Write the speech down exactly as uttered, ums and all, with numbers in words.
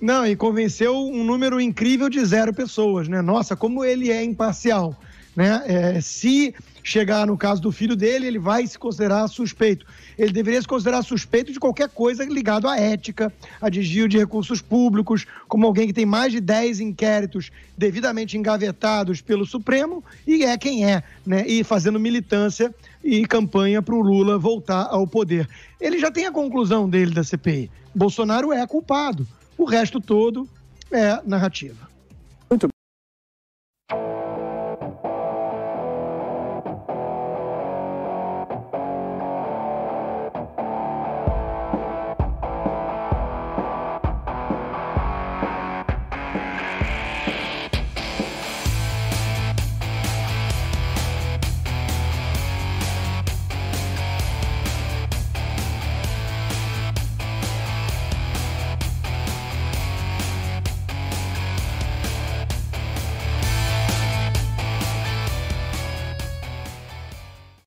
Não, e convenceu um número incrível de zero pessoas, né? Nossa, como ele é imparcial, né? É, se chegar no caso do filho dele, ele vai se considerar suspeito. Ele deveria se considerar suspeito de qualquer coisa ligado à ética, a desvio de recursos públicos, como alguém que tem mais de dez inquéritos devidamente engavetados pelo Supremo e é quem é, né? E fazendo militância e campanha para o Lula voltar ao poder. Ele já tem a conclusão dele da C P I. Bolsonaro é culpado. O resto todo é narrativa.